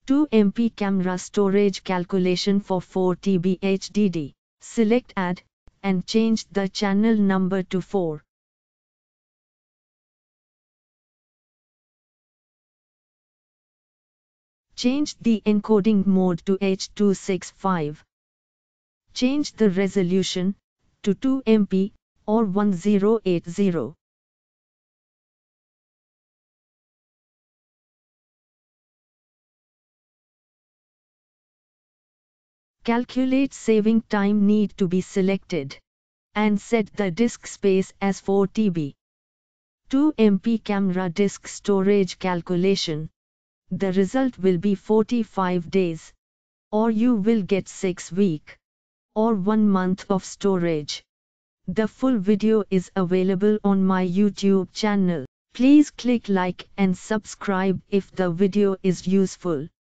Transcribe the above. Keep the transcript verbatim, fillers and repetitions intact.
two megabyte camera storage calculation for four T B H D D. Select Add, and change the channel number to four. Change the encoding mode to H two sixty-five. Change the resolution to two megabytes or ten eighty. Calculate saving time need to be selected, and set the disk space as four T B. two megabyte camera disk storage calculation. The result will be forty-five days, or you will get six weeks, or one month of storage. The full video is available on my YouTube channel. Please click like and subscribe if the video is useful.